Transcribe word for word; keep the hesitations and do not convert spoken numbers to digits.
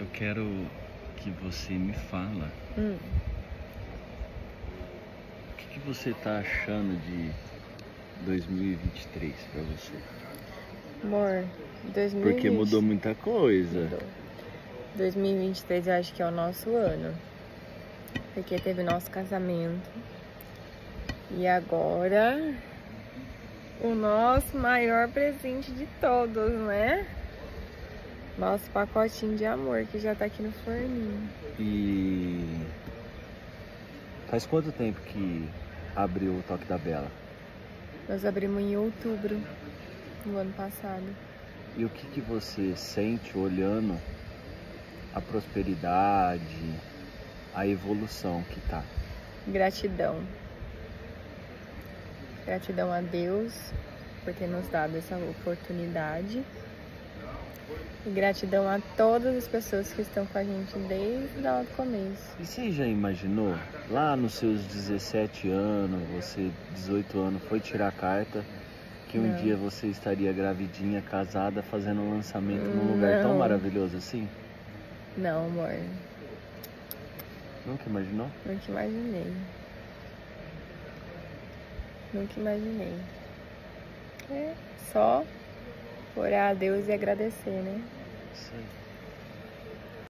Eu quero que você me fala Hum. o que, que você tá achando de dois mil e vinte e três pra você? Amor, dois mil e vinte... Porque mudou muita coisa. Mudou. dois mil e vinte e três eu acho que é o nosso ano. Porque teve nosso casamento. E agora, o nosso maior presente de todos, né? Nosso pacotinho de amor, que já tá aqui no forninho. E faz quanto tempo que abriu o Toque da Bela? Nós abrimos em outubro do ano passado. E o que, que você sente olhando a prosperidade, a evolução que tá? Gratidão. Gratidão a Deus por ter nos dado essa oportunidade. E gratidão a todas as pessoas que estão com a gente desde lá do começo. E você já imaginou, lá nos seus dezessete anos, você, dezoito anos, foi tirar a carta, que um Não. dia você estaria gravidinha, casada, fazendo um lançamento num lugar tão Não. maravilhoso assim? Não, amor. Nunca imaginou? Nunca imaginei. Nunca imaginei. É só orar a Deus e agradecer, né? Isso aí.